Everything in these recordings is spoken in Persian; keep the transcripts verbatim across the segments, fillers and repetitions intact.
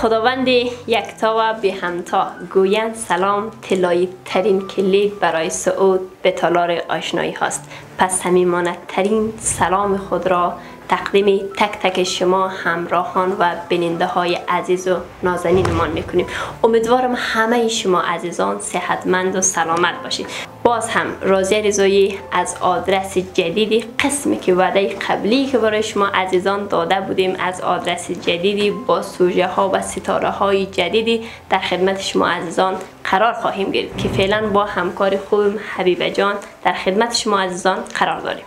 خداوند یکتا و بی همتا گویند سلام طلایی ترین کلید برای صعود به تالار آشنایی هاست. پس صمیمانه ترین سلام خود را تقدیم تک تک شما همراهان و بیننده های عزیز و نازنینمان میکنیم. امیدوارم همه شما عزیزان صحتمند و سلامت باشید. باز هم راضیه رضایی از آدرس جدیدی، قسمی که وعده قبلی که برای شما عزیزان داده بودیم از آدرس جدیدی با سوژه ها و ستاره های جدیدی در خدمت شما عزیزان قرار خواهیم گرفت که فعلا با همکار خوبم حبیبه جان در خدمت شما عزیزان قرار داریم.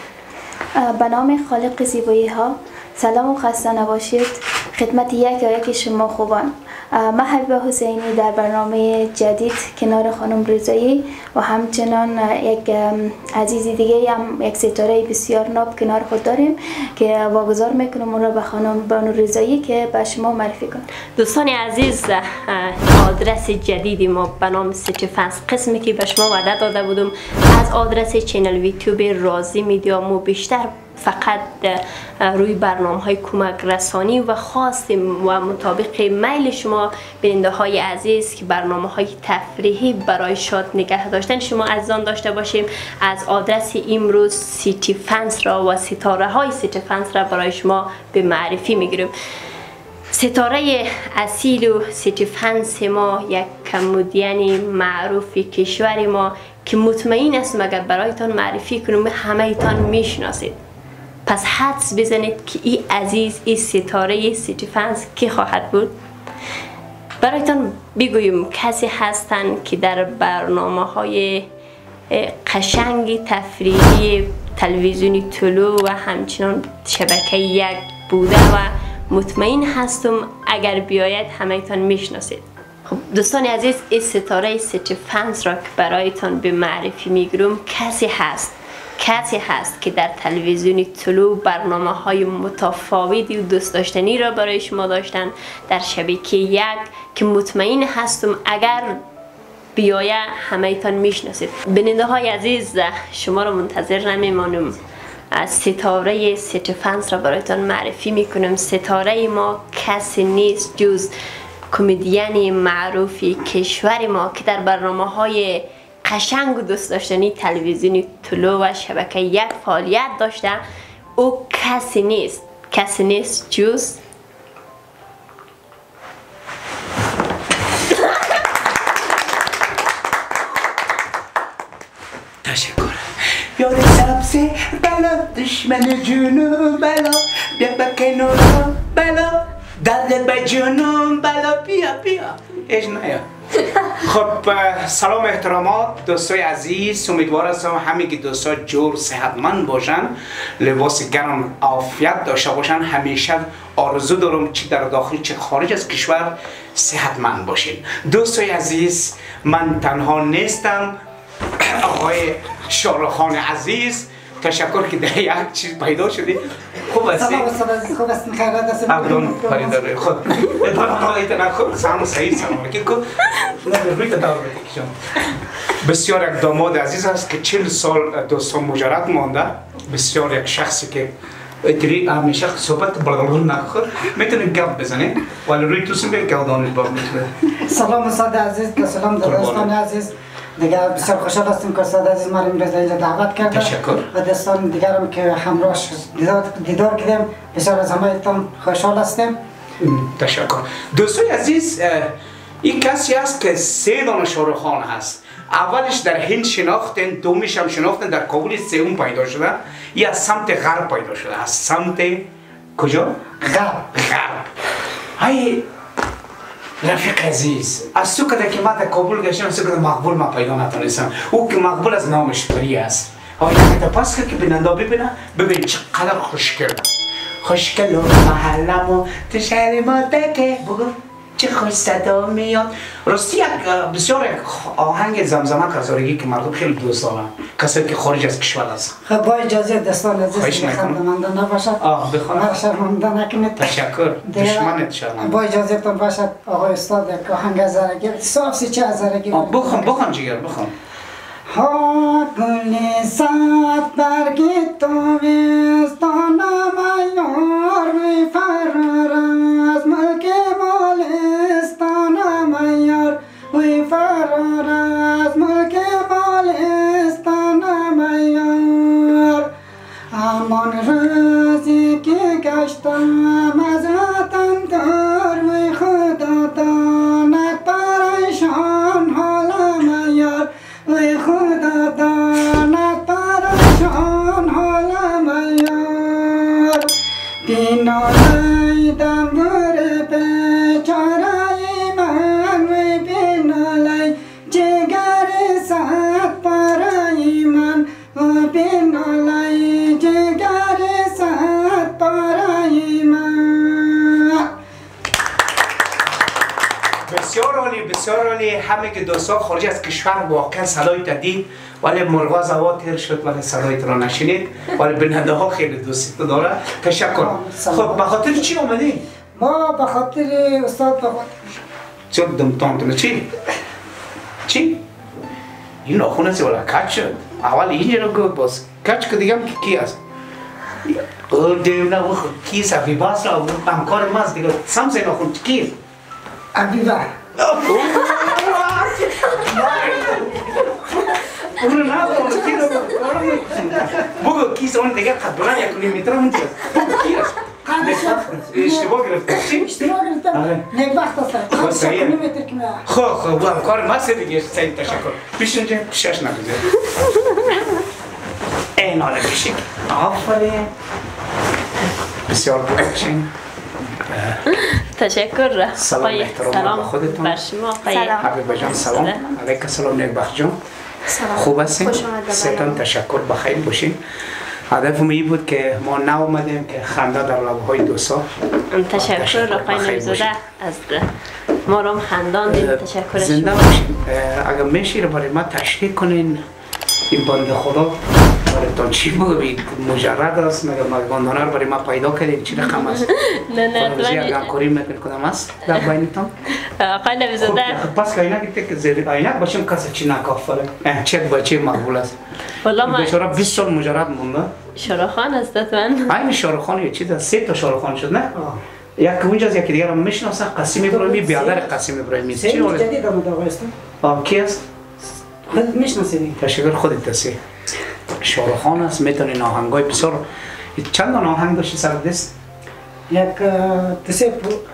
به نام خالق زیبایی ها، سلام و خسته نباشید خدمت یک یا یک شما خوبان. من حبیبه حسینی در برنامه جدید کنار خانم رضایی و همچنان یک عزیزی دیگه هم یک ستاره بسیار ناب کنار خود داریم که واگذار میکنم اون را به خانم بانو رضایی که به شما معرفی کنم. دوستان عزیز، آدرس جدیدی ما به نام سیتی فنس، قسمی که به شما وعده داده بودم از آدرس چینل یوتیوب رازی میدیا، مو بیشتر فقط روی برنامه های کمک رسانی و خاص و مطابق میل شما بیننده های عزیز که برنامه های تفریحی برای شاد نگه داشتن شما عزیزان داشته باشیم، از آدرس امروز سیتی فنس را و ستاره های سیتی فنس را برای شما به معرفی میگیریم. ستاره اصیل و سیتی فنس ما یک کمدین معروف کشور ما که مطمئن است اگر برایتان معرفی کنم همه ایتان میشناسید. پس حدس بزنید که این عزیز، این ستاره سیتی فنس کی خواهد بود؟ برایتان بگویم کسی هستند که در برنامه های قشنگ تفریحی تلویزیونی طلوع و همچنان شبکه یک بوده و مطمئن هستم اگر بیاید همه ایتان میشناسید. خب دوستان عزیز، این ستاره سیتی فنس را که برایتان به معرفی میگیرم کسی هست کسی هست که در تلویزیونی طلوع برنامه های متفاوتی و دوست داشتنی را برای شما داشتن در شبکه یک که مطمئن هستم اگر بیایه همه ایتان میشناسید. بیننده های عزیز، شما را منتظر نمیمانم، از ستاره سیتی فنس را برایتان معرفی میکنم. ستاره ما کسی نیست جز کمدین معروفی کشور ما که در برنامه های قشنگ و دوست داشتنی تلویزیونی طلوع و شبکه یک فعالیت داشته. او کسی نیست کسی نیست جز تشکر. یاد سبز بلا دشمن جنون بلا بیا با کنار بلا درد به جنون بلا بیا بیا ایش نیا. خب سلام احترامات دوستای عزیز، امیدوار هستم همه دوستا جور صحتمند باشن، لباس گرم عافیت داشته باشن. همیشه آرزو دارم چه در داخل چه خارج از کشور صحتمند باشین. دوستای عزیز، من تنها نیستم، آقای شارخان عزیز تشکر که در یک چیز پیدا شدی. خوب هستی؟ سلام استاد عزیز، خوب هستین؟ خیرات هستین؟ عبدون پریداره خود ادوان آقایت نخور سلام صحیح سلام که کو روی تدار بکشم. بسیار یک داماد عزیز است که چهل سال دوستان مجرد مانده. بسیار یک شخصی که اتری همیشه صحبت بلدان نخور میتونه گپ بزنه ولی روی توسیم به گودانش باز میتونه. سلام استاد عزیز، سلام دوستان عزیز. دیگر بسیار خوشحال هستیم که استاد عزیز ما را امروز اینجا دعوت کرده. تشکر. و دوستان دیگرم که همراهش دیدار دیدار کردیم بسیار از همه‌تان خوشحال هستیم. تشکر. دوستای عزیز، این کسی است که سه دانه شاهرخان هست. اولش در هند شناختن، دومیش هم شناختن در کابل، سوم پیدا شده. یا از سمت غرب پیدا شده. از سمت کجا؟ غرب. غرب. های رفیق عزیز، از تو کده که من در کابل گشتم از تو کده مقبول ما پیدا نتونستم. او که مقبول از نامش پری است. ها یک پس که بیننده ببینه ببین چقدر خوشگل خوشگل و محلم و تو شهر ما دکه بگو چه خوش صدا میاد. راستی یک بسیار یک آهنگ زمزمه کزارگی که مردم خیلی دوست دارن، کسی که خارج از کشور است. خب با اجازه دوستان عزیز خندمنده نباشد. آه بخوان. من شرمنده نکنید. تشکر. دشمنت شرمنده. با اجازه تان باشد آقای استاد یک آهنگ از زرگی صاف سی چه از زرگی بخوان بخوان جگر بخوان. ها گل سات برگی تو وستانم یار می فرار از ملک مال وی خدا داند پرشان حالم یار بینالای دمبر بیچاره من وی بینالای جگر صد پاره من و بینالای جگر صد پاره من. بسیار عالی بسیار عالی. همه که دوستان خارج از کشور واقعا صدایت دید ولی مرغا زوا تیر شد ولی صدایت را نشنید ولی بیننده ها خیلی دوست داره. تشکر. خب به خاطر چی آمدی؟ ما به خاطر استاد به خاطر چه دمتان چی؟ چی؟ این ناخونه سی ولی کچ شد. اول اینجا رو گفت باز کچ که دیگه هم کی است؟ او دیونه او کیست ابی باس را همکار ماست دیگه سمسه ناخون کیست؟ عبیبه اونو نبود کی رو بگو کیست اون دیگه قدران یک نیمیتر اون چیست؟ کی است؟ اشتباه گرفت چی؟ اشتباه گرفتم نیک وقت است خب صحیح نمیتر که من خب خب همکار ماست دیگه سعید تشکر پیش اینجا پیشش نگذار این حالا بشید آفرین بسیار بودشین تشکر. سلام احترام به خودتون. بر شما. سلام. حبیبه جان سلام. علیک السلام نیکبخت جان. خوب هستین؟ ستان تشکر بخیر باشین. هدفم این بود که ما ناومدیم که خنده در لبهای دوستا. تشکر آقای نویزاده از ما رو خندان دید. تشکر زنده شما. باشین. اگر میشه برای ما تشریح کنین این بنده خدا برایتان چی بگوید مجرد است مگر مگاندانه رو برای ما پیدا کردید چی رقم است؟ نه نه فرمزی اگر کاری میکنید کدام است در بینتان؟ آقای نویزاده پس که اینک که زیر اینک باشیم کسی چی نکافره چه بچه مقبول است والا ما بیچاره بیست سال مجرد مونده شاروخان است من این شاروخان یه چیز سه تا شاروخان شد نه یک اونجاست یکی دیگر هم میشناسن قاسم ابراهیمی برادر قاسم ابراهیمی چی سه حاله جدید آمده آقای است آ کی است خودت میشناسید تشکر خودت هستی شاروخان است میتونی آهنگای بسیار چند تا آهنگ داشتی سر دست یک تسه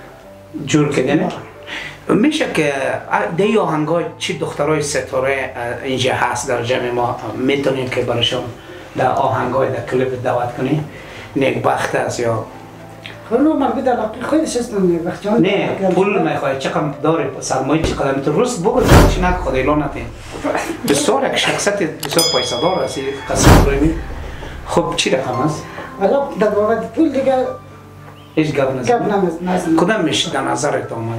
جور کردنه میشه که دی آهنگای چی دخترای ستاره اینجا هست در جمع ما میتونیم که براشون در آهنگای در کلیپ دعوت کنیم نیکبخت است یا خلو مربوط علاقه خودش است نیکبخت جان نه پول میخواد چقدر داره سرمایه چقدر میتونه روز بگو چی نک خدا اعلان نتین بسیار یک شخصیت بسیار پیسه دار است قاسم ابراهیمی خب چی رقم است والا در بابت پول دیگه هیچ گپ گپ نزد نمیزنه کدام میشه در نظرت آمده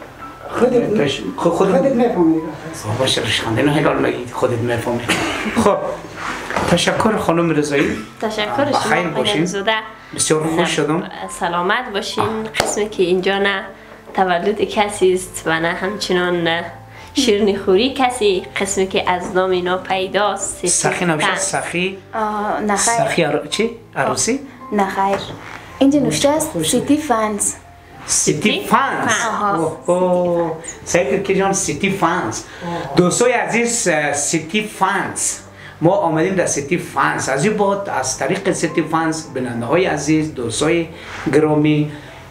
خودت خود خودت میفهمی باشه رشخنده نه هلال مگید خودت میفهمی خب تشکر خانم رضایی تشکر شما بخیر آقای باشین. نویزاده. بسیار خوش شدم سلامت باشین. قسمی که اینجا نه تولد کسی است و نه همچنان شیرنی خوری کسی قسمی که از نام اینا پیداست سخی نوشته سخی نه خیر سخی عر... چی؟ عروسی؟ نه خیر اینجا نوشته است سیتی فنز سیتی فانز آها. اوه سعید که جان سیتی فانز دوستای عزیز سیتی فانز ما آمدیم در سیتی فانز از این بعد از طریق سیتی فانز بیننده های عزیز دوستای گرامی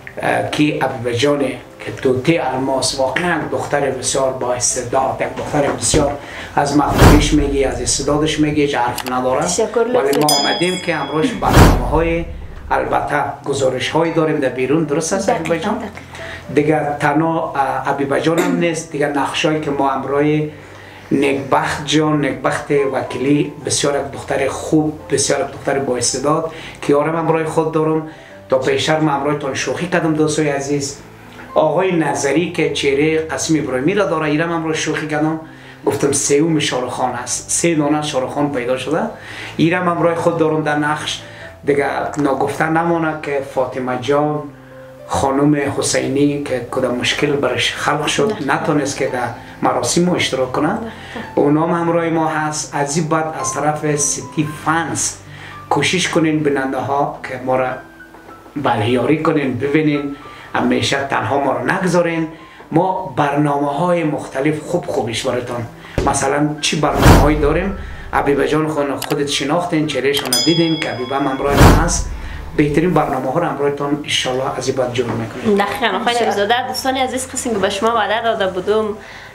که ابی جان که توتی الماس واقعا دختر بسیار با استعداد یک دختر بسیار از مقبولیش میگی از استعدادش میگی که حرف نداره ولی ما آمدیم که امروز برنامه های البته گزارش هایی داریم در بیرون درست است ابی جان دیگه تنها ابی جان هم نیست دیگه نقشایی که ما امروز نیکبخت جان نیکبخت وکیلی بسیار دختر خوب بسیار دختر با استعداد که یارم امروز خود دارم تا پیشتر ما امروزتان شوخی کردم دوستای عزیز آقای نظری که چهره قاسم ابراهیمی را داره ایرم امروز شوخی کردم گفتم سوم شاروخان است سه دانه شاروخان پیدا شده ایرم امروز خود دارم در نقش دیگه نگفتن نمانه که فاطمه جان خانم حسینی که کدام مشکل برش خلق شد نتونست که در مراسم اشتراک کنه اونام همراه ما هست از این بعد از طرف سیتی فانز کوشش کنین بیننده ها که ما را بلهیاری کنین ببینین همیشه تنها ما را نگذارین ما برنامه های مختلف خوب خوبش براتون مثلا چی برنامه هایی داریم ابی جان خودت شناختین چهرهشون دیدین که ابی هم همراه ما هست بهترین برنامه ها رو همراهتان ان شاء الله از این بعد جور میکنیم دقیقاً آقای نویزاده دوستان عزیز قسمی که به شما وعده داده بودم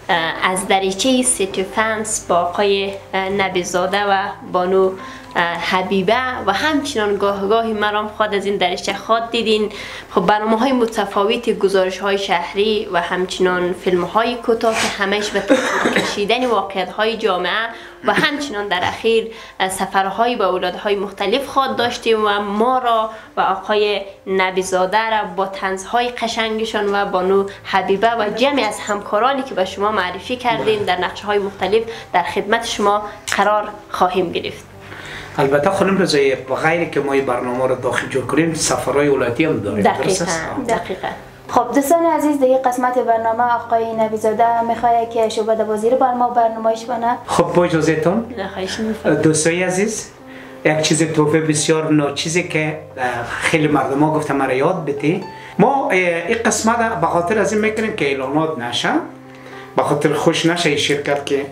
از دریچه سیتی فنس با آقای نبیزاده و بانو حبیبه و همچنان گاه گاهی مرام خود از این دریچه خود دیدین. خب برنامه های متفاوت، گزارش های شهری و همچنان فیلم های کوتاه که همش به کشیدن واقعیت های جامعه و همچنان در اخیر سفرهای به اولادهای مختلف خود داشتیم و ما را و آقای نبیزاده را با طنزهای قشنگشان و بانو حبیبه و جمعی از همکارانی که به شما معرفی کردیم در نقشه های مختلف در خدمت شما قرار خواهیم گرفت. البته خانم رضایی بغیر که ما این برنامه رو داخل جور کنیم سفرهای ولایتی هم داریم. دقیقاً دقیقاً. خب دوستان عزیز، در این قسمت برنامه آقای نبیزاده میخواد که شعبده بازی رو بر ما برنامه‌اش کنه. خب با اجازهتون دوستای عزیز، یک چیز توفه بسیار ناچیزی که خیلی مردم ها گفتم مرا یاد بده. ما این قسمت به خاطر از این میکنیم که اعلانات نشه، به خاطر خوش نشه این شرکت که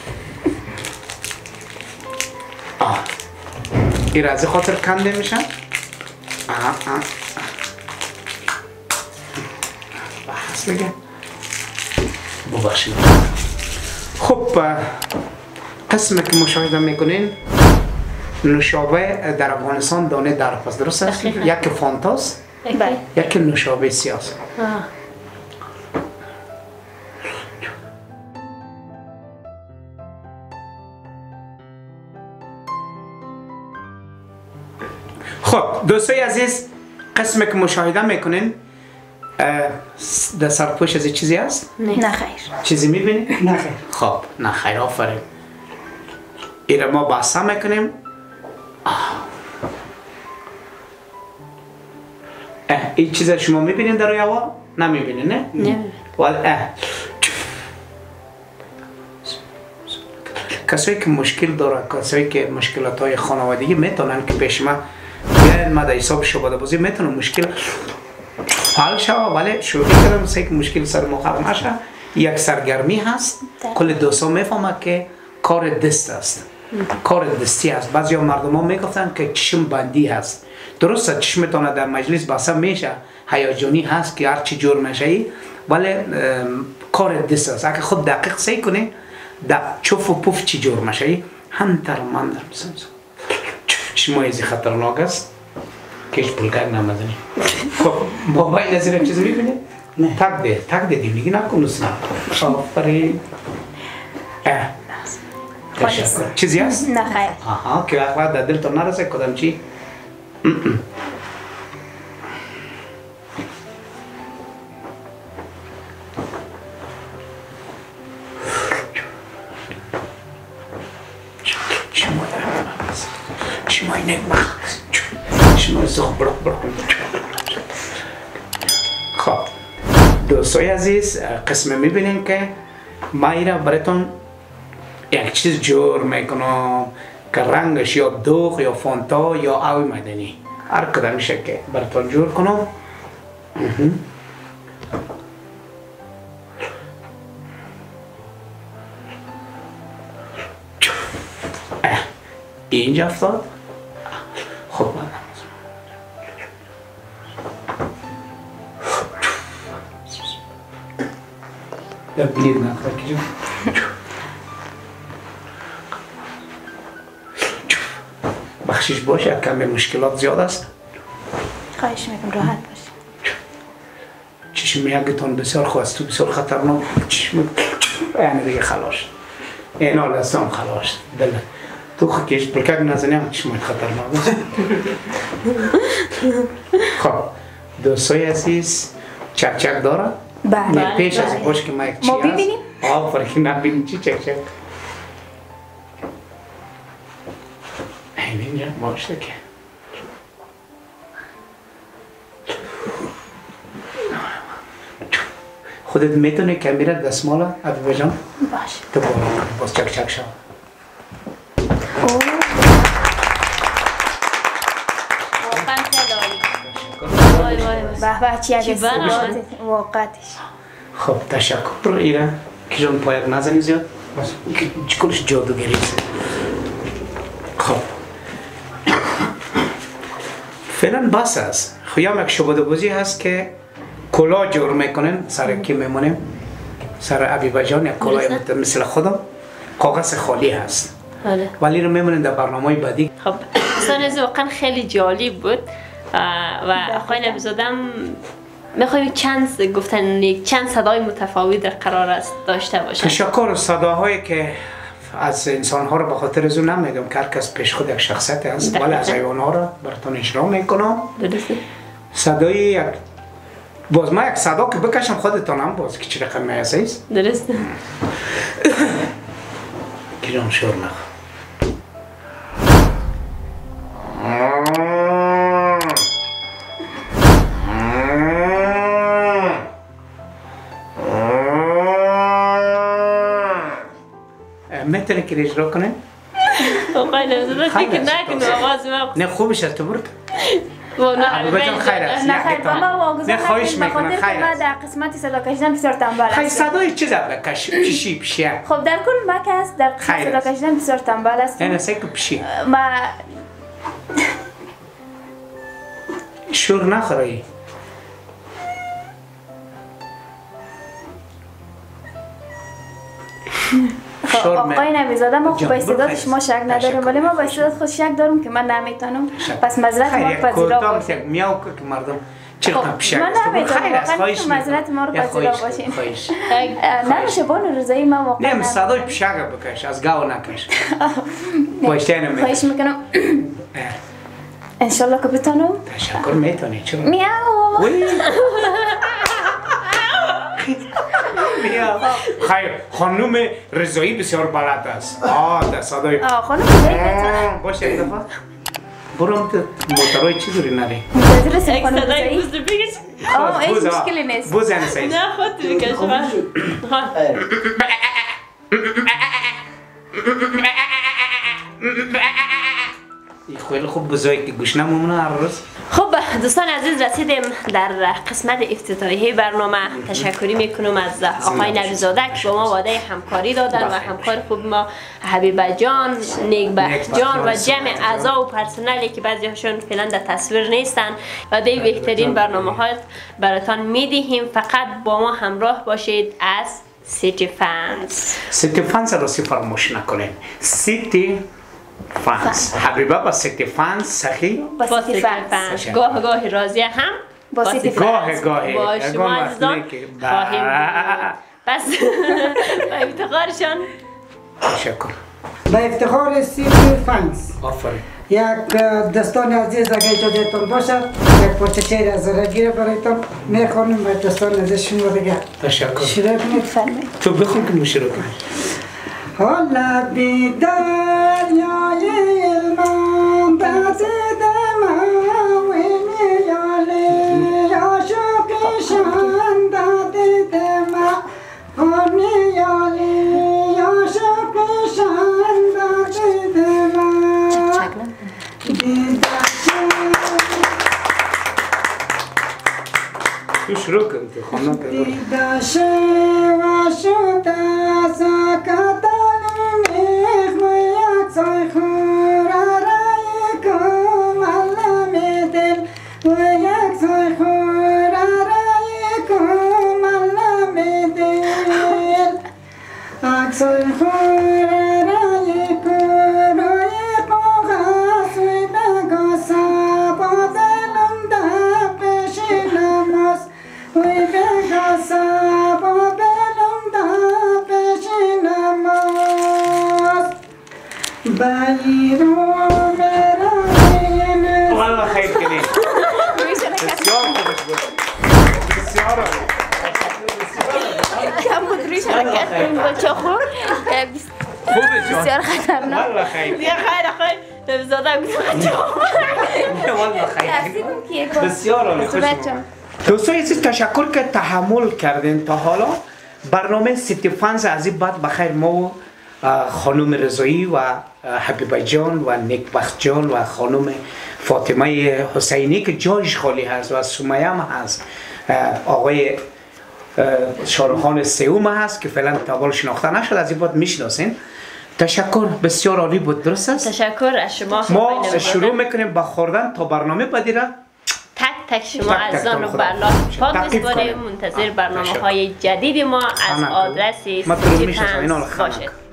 آه این از خاطر کنده میشن. آه آه بحث بگه ببخشید. خب قسمی که مشاهده میکنین نوشابه در افغانستان دانه در پس، درست است؟ یک فانتاس یک نوشابه سیاست. خب دوستای عزیز، قسمی که مشاهده میکنین در سرپوش از چیزی هست؟ نه خیر. چیزی میبینی؟ نه خیر. خب نه خیر، آفرین. این ما بحثا میکنیم. این چیز شما میبینین در روی هوا؟ نمیبینین نه؟ نه. ولی کسایی که مشکل داره، کسایی که مشکلات های خانوادگی میتونن که پیش ما بیاین، ما در حساب شعبده بازی میتونم مشکل حل شود، ولی شروع کردم سه که مشکل سر مخالف نشه. یک سرگرمی هست، کل دوستا میفهمه که کار دست است، کار دستی است. بعضی مردم ها میگفتن که چشم بندی هست. درسته چشمتان در مجلس بسته میشه، هیجانی هست که هر چی جور میشه، ولی کار دست است. اگه خود دقیق سعی کنی در چوف و پوف چی جور میشه، هم تر من در مثلا چشم ایزی خطرناک است کهش پولکر نمازنی. خب موبایل از این چیز میبینی؟ نه. تک ده، تک ده دیگه نکن اصلا. آفرین. تشکر. چیزی هست؟ نه خیر. آها که وقت در دل تو نرسه کدام چی؟ شمای نگمه شمای زخم برق برق. خب دوستای عزیز، قسم میبینین که ما ایره براتون یک چیز جور میکنم که رنگش یا دوغ یا فانتا یا آوی مدنی هر کدام میشه که براتون جور کنم. اینجا افتاد. خب در بلید نکنه که بخشش باشه، کمی مشکلات زیاد است. خواهش میکنم راحت باشه. چشم یکتون بسیار خواست، بسیار خطرناک. چشم یعنی دیگه خلاص این حال است هم خلاص دل تو خکیش بلکه نزنی هم چشم خطرناک است. خب دوستای عزیز، چک چک داره؟ بله. پیش از این باش که ما یک چی ما ببینیم؟ آفرین نبینیم چی چک چک. اینجا باشه که خودت میتونی کمیره دستمالا عبیبه جان؟ باشه. تو بارو کنی باز چک چک شد. به به چی از استفاده موقعتش. خب تشکر. ایره که جان پایک نزنی زیاد که کلش جادوگری است. خب فعلا بس است. خیام یک شعبده بازی هست که کلا جور میکنن سر کی میمونیم سر حبیبه جان یک کلاه مثل خودم کاغذ خالی هست بله. ولی رو میمونیم در برنامه بعدی. خب دوستان عزیز واقعا خیلی جالب بود و آقای نبی‌زاده میخوایم چند گفتن چند صدای متفاوت قرار است داشته باشه. تشکر. صداهایی که از انسان ها رو به خاطر از اون نمیگم که هر کس پیش خود یک شخصیت هست ولی از حیوان ها رو براتون اجرا میکنم. درسته. صدای یک باز ما یک صدا که بکشم خودتان هم باز که چی رقم عزیز. درسته. گیرم شور نخ میتونی که اجرا کنه؟ آقای نبی‌زاده فکر نکنم آواز ما نه خوبش است تو برد. حبیبه جان خیر است. نه خیر با ما واگذار نه خواهش نکنید میکنم بخاطر خیر که من است. در قسمت صدا کشیدن بسیار تنبل خیر هستم. صدای چی زد کش پیشی پیشیه. خب در کل ما که هست در قسمت خیر صدا است. کشیدن بسیار تنبل هستم. نه سیک پیشی. ما شور نخوری. آقای نبی‌زاده ما خب به استعداد شما شک نداریم ولی ما به استعداد خود شک دارم که من نمیتونم پس معذرت ما پذیرا باشید. میاو که مردم چرا پیش من نمیتونم واقعا معذرت ما رو پذیرا باشین. نمیشه بانو رضایی ما واقعا نه صدای پیشک بکش از گاو نکش. باشته نمی. خواهش میکنم. انشالله که بتونم. تشکر میتونی چرا؟ میاو. خیر خانم رضایی بسیار بلد است. آه در صدای آه خانم رضایی بتونم. باشه یک دفعه برام تو موتورای چی دوری نری؟ منتظر هستیم خانم صدای رضایی. بوز بگیش. آه هیچ مشکلی نیست. بوز یعنی سعید. نه خود بگیش. خیلی خوب بزایی که گوش نمونه هر روز. خب دوستان عزیز رسیدیم در قسمت افتتاحیه برنامه. تشکری میکنم از آقای نبی‌زاده که با ما وعده همکاری دادن و همکار خوب ما حبیبه جان، نیکبخت جان و جمع اعضا و پرسنلی که بعضی هاشون فعلا در تصویر نیستن. وعده بهترین برنامه ها براتان میدهیم، فقط با ما همراه باشید از سیتی فانز. سیتی فانز را فراموش نکنین. سیتی فانز حبیبه با سیتی فانز سخی با با سیتی سیتی فانز. فانز گاه گاه راضیه هم با سیتی گاه گاهی با شما عزیزان خواهیم پس با افتخارشان تشکر. به افتخار سیتی فانز آفرین. یک دوستان عزیز اگر اجازهتون باشد یک پارچه شعر از رگیر برایتان میخوانیم و دوستان عزیز شما دیگه تشکر. شروع کنید. تو بخون که شروع کنی. حالا بی دریای علمان دست دماوینی یالی عاشقشان داده دما همی یالی عاشقشان داده دما تو شروع کن تو خانم که برو. دیداشه و شده ساکتانی میخوی یک سای خورا رای کم علم دل و یک سای خورا رای کم علم دل یک سای خورا رای کم رای قوغا سوی بگا سابا دلم ده پیشی نماز وی بگا سابا دلم ده پیشی نماز بایرو مرایی والله خیر کنی. بسیار خوبش بود. بسیار خوب. کم بود روی شرکت کنیم با چاخو خوبه جان. بسیار خطرناک. والله خیر. دیگه خیر خیر نبی‌زاده نه والله خیر. ترسیدم که یک بار بسیار عالی خوش صحبت آمد. جان. دوستان عزیز تشکر که تحمل کردین تا حالا. برنامه سیتی فانز از این بعد بخیر ما و خانم رضایی و حبیبه جان و نیکبخت جان و خانم فاطمه حسینی که جایش خالی هست و سمیه هم هست، آقای شاروخان سیوم هست که فعلا تابال شناخته نشد، از این بعد میشناسین. تشکر، بسیار عالی بود. درست است؟ تشکر از شما. ما شروع میکنیم با خوردن تا برنامه بعدی را تک تک شما تک تک عزیزان تان رو خدا برلا حافظ. پاک تعقیب می‌سپاریم. کنیم. منتظر آه، برنامه تشکر. های جدید ما از آنکو. آدرس ما تو رو می‌شناسم، اینا رو سی و پنج خانک. باشید.